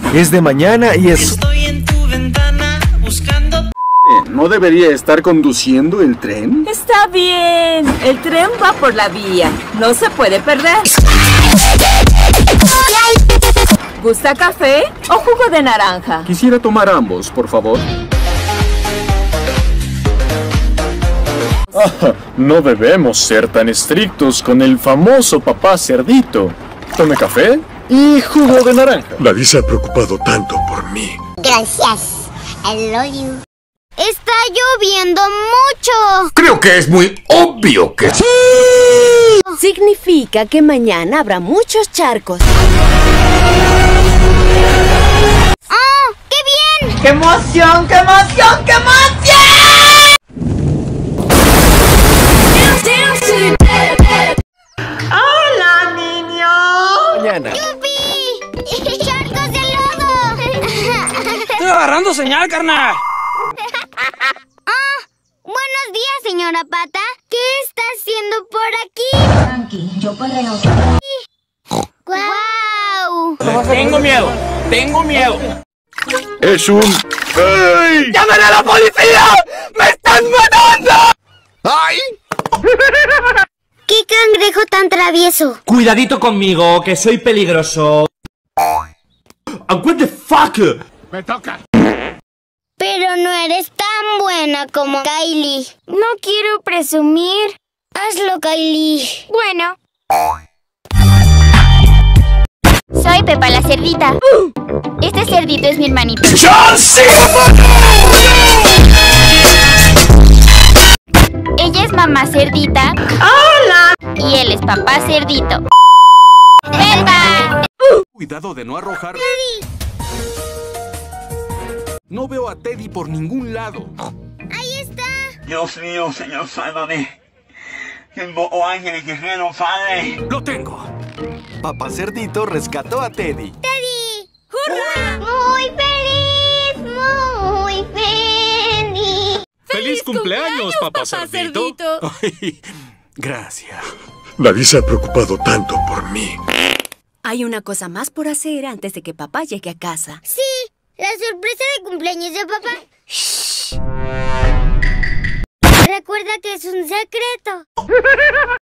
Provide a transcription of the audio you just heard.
Es de mañana y es... Estoy en tu ventana buscando... ¿No debería estar conduciendo el tren? Está bien, el tren va por la vía, no se puede perder. ¿Gusta café o jugo de naranja? Quisiera tomar ambos, por favor. No debemos ser tan estrictos con el famoso papá cerdito. Tome café y jugo de naranja. Nadie se ha preocupado tanto por mí. Gracias. I love you. Está lloviendo mucho. Creo que es muy obvio que sí. Significa que mañana habrá muchos charcos. ¡Oh, qué bien! ¡Qué emoción, qué emoción, qué emoción! ¡Hola, niños! Mañana. ¡Yupi! ¡Charcos de lodo! Estoy agarrando señal, carnal. Buenos días, señora Pata. ¿Qué está haciendo por aquí? Tranqui, yo perreo. ¡Guau! Tengo miedo, tengo miedo. Es un... ¡Ey! ¡Llamen a la policía! ¡Me están matando! ¡Ay! ¡Qué cangrejo tan travieso! Cuidadito conmigo, que soy peligroso. What the fuck? ¡Me toca! Pero no eres tan buena como Kylie. No quiero presumir. Hazlo, Kylie. Bueno. Soy Pepa la cerdita. Este cerdito es mi hermanito. Ella es mamá cerdita. ¡Hola! Y él es papá cerdito. ¡Pepa! Cuidado de no arrojar... No veo a Teddy por ningún lado. Ahí está. Dios mío, Señor, sálvame. Oh, ángeles guerreros, Padre. ¡Lo tengo! Papá Cerdito rescató a Teddy. ¡Teddy! ¡Hurra! ¡Muy feliz! ¡Muy feliz! ¡Feliz cumpleaños, papá Cerdito! Ay, gracias. Nadie se ha preocupado tanto por mí. Hay una cosa más por hacer antes de que papá llegue a casa. Sí, la sorpresa de cumpleaños de papá. Shh. Recuerda que es un secreto.